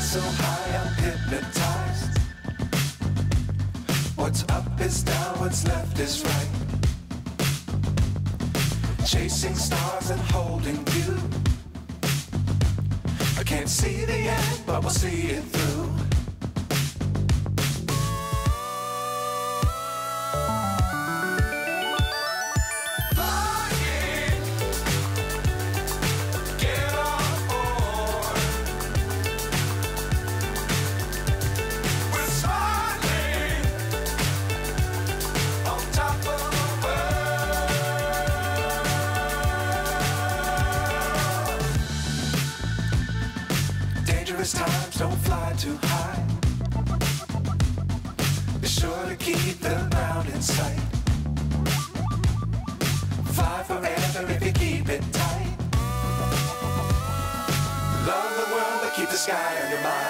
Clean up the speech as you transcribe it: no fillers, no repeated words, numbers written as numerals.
so high I'm hypnotized. What's up is down, what's left is right. Chasing stars and holding you. I can't see the end, but we'll see it through. Times don't fly too high. Be sure to keep the ground in sight. Fly forever if you keep it tight. Love the world but keep the sky on your mind.